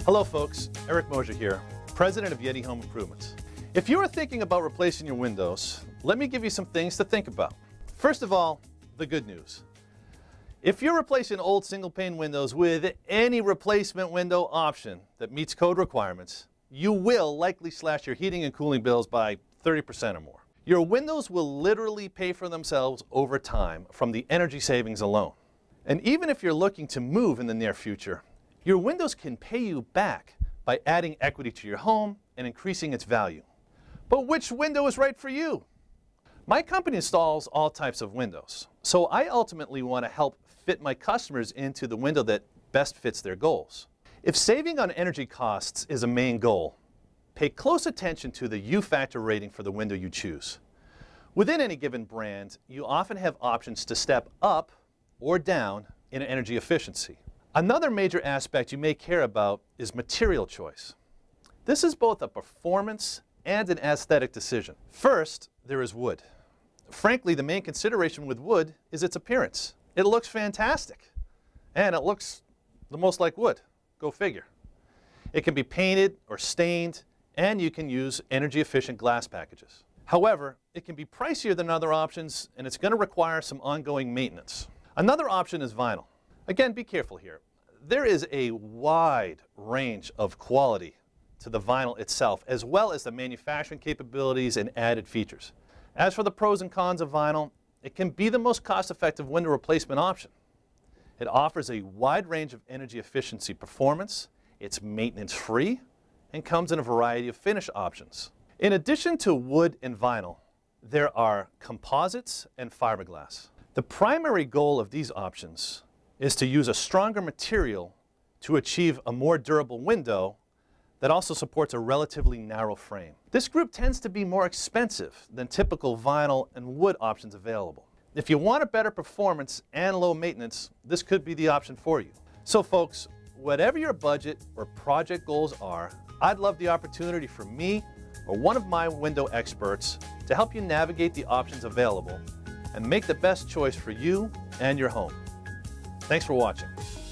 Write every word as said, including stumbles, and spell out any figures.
Hello folks, Eric Mosier here, President of Yeti Home Improvements. If you are thinking about replacing your windows, let me give you some things to think about. First of all, the good news. If you're replacing old single pane windows with any replacement window option that meets code requirements, you will likely slash your heating and cooling bills by thirty percent or more. Your windows will literally pay for themselves over time from the energy savings alone. And even if you're looking to move in the near future, your windows can pay you back by adding equity to your home and increasing its value. But which window is right for you? My company installs all types of windows, so I ultimately want to help fit my customers into the window that best fits their goals. If saving on energy costs is a main goal, pay close attention to the U-factor rating for the window you choose. Within any given brand, you often have options to step up or down in energy efficiency. Another major aspect you may care about is material choice. This is both a performance and an aesthetic decision. First, there is wood. Frankly, the main consideration with wood is its appearance. It looks fantastic, and it looks the most like wood. Go figure. It can be painted or stained, and you can use energy-efficient glass packages. However, it can be pricier than other options, and it's going to require some ongoing maintenance. Another option is vinyl. Again, be careful here. There is a wide range of quality to the vinyl itself, as well as the manufacturing capabilities and added features. As for the pros and cons of vinyl, it can be the most cost-effective window replacement option. It offers a wide range of energy efficiency performance, it's maintenance-free, and comes in a variety of finish options. In addition to wood and vinyl, there are composites and fiberglass. The primary goal of these options is to use a stronger material to achieve a more durable window that also supports a relatively narrow frame. This group tends to be more expensive than typical vinyl and wood options available. If you want a better performance and low maintenance, this could be the option for you. So folks, whatever your budget or project goals are, I'd love the opportunity for me or one of my window experts to help you navigate the options available and make the best choice for you and your home. Thanks for watching.